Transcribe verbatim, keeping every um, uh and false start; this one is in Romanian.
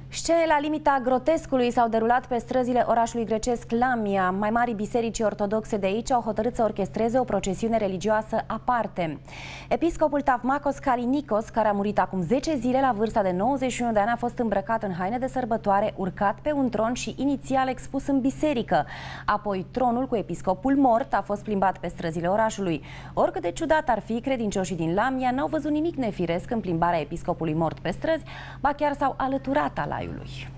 Scene la limita grotescului s-au derulat pe străzile orașului grecesc Lamia. Mai mari biserici ortodoxe de aici au hotărât să orchestreze o procesiune religioasă aparte. Episcopul Tavmakos Kalinikos, care a murit acum zece zile la vârsta de nouăzeci și unu de ani, a fost îmbrăcat în haine de sărbătoare, urcat pe un tron și inițial expus în biserică. Apoi tronul cu episcopul mort a fost plimbat pe străzile orașului. Oricât de ciudat ar fi, credincioșii din Lamia n-au văzut nimic nefiresc în plimbarea episcopului mort pe străzi, ba chiar s-au alăturat alaiului.